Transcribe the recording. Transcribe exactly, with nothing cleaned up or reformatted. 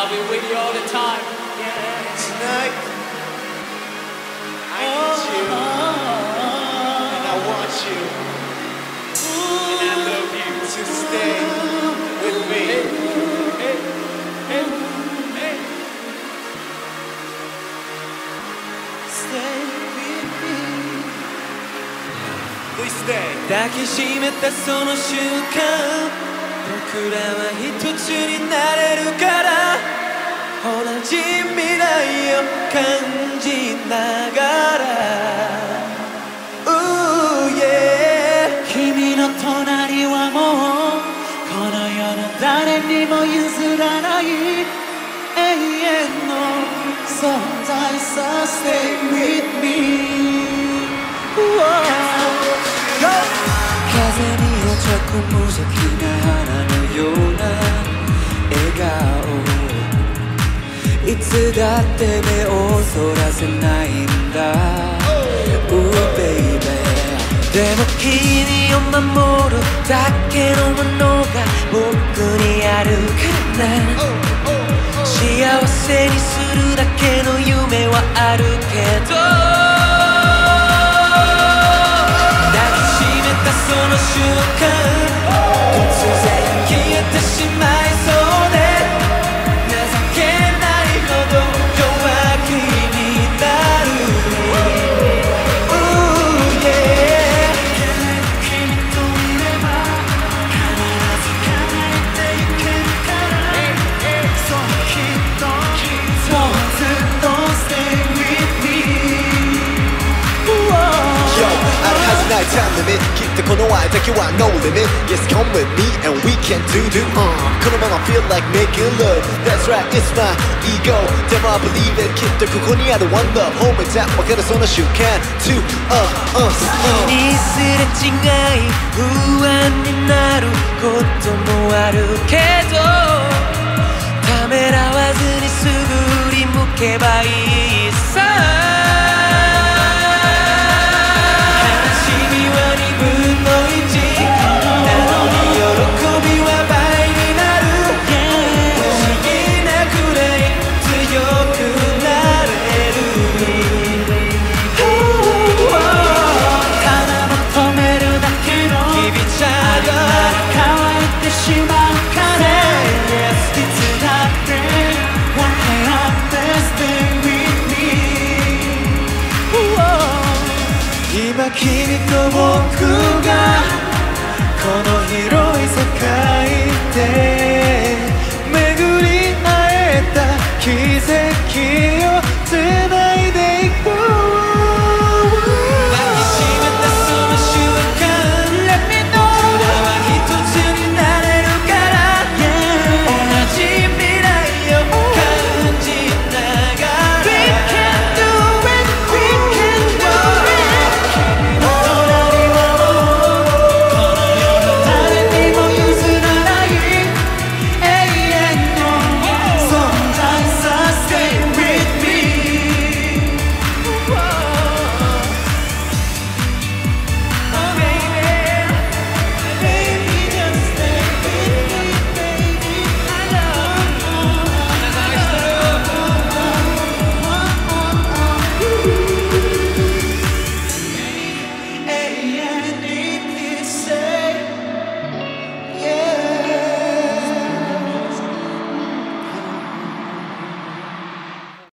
I'll be with you all the time. Tonight, I need you, and I want you, and I love you to stay with me. Hey, hey, hey. Stay with me. Please stay. 抱きしめたその瞬間、僕らは一つになれるから、同じ未来を感じながら、Ooh, yeah. 君の隣はもうこの世の誰にも譲らない永遠の存在さ Stay with me、風に落ち込む無邪気な花のような笑顔、いつだって目をそらせないんだ、Ooh baby。 でも君を守るだけのものが僕にあるからな、幸せにするだけの夢はあるけど、その瞬間、突然消えてしまいそうで、情けないほど弱気になる、Ooh, yeah。 君といれば必ず叶えてゆけるから、そうきっともうずっと Stay with me、Yo、 あるはずないタイムリミット、この愛だけは no limit。 Yes, come with me and we can do do、uh、このまま feel like making love。 That's right, it's my ego。 でも I believe it、 きっとここにある one love。 褒めたわかるその瞬間 to us、uh、 にすれ違い不安になることもあるけど、ためらわずにすぐ振り向けばいいさ。